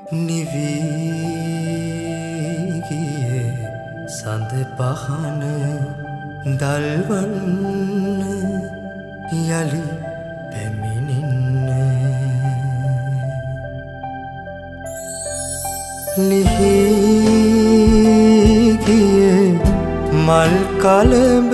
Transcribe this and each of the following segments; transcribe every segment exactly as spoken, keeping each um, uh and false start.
නිවීගියේ සඳ පහන දල්වන්න යළි පැමිණෙන්න ලිහිගියේ මල් කලඹ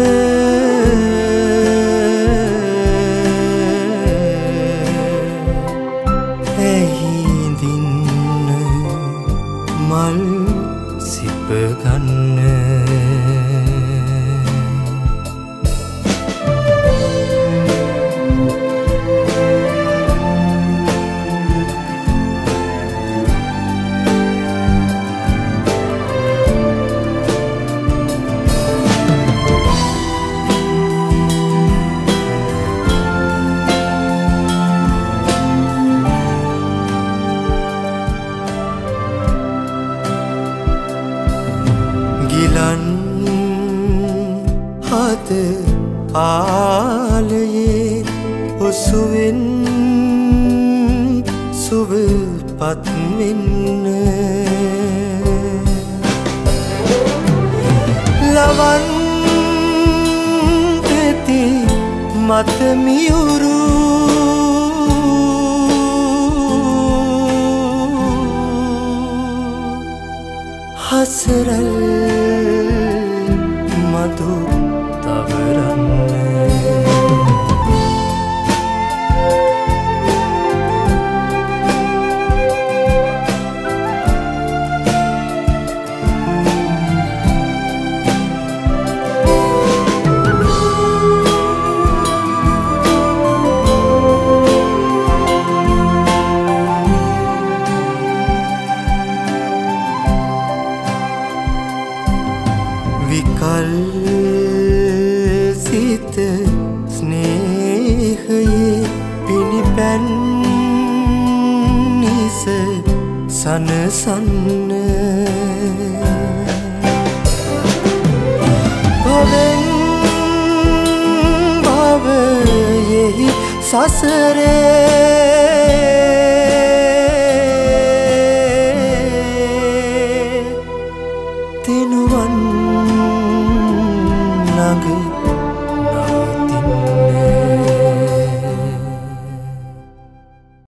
මල් සිප ගන්න ගිලන් හද ආලයේ ඔසුවෙන් සුවපත් වෙන්න ලවන් පෙති මත මියුරු හසරල් මధు තවරන්න විකල් සිත ස්නේහයේ පිණිපැන් නිස සනසන්න භවෙන් භවයෙහි සසරේ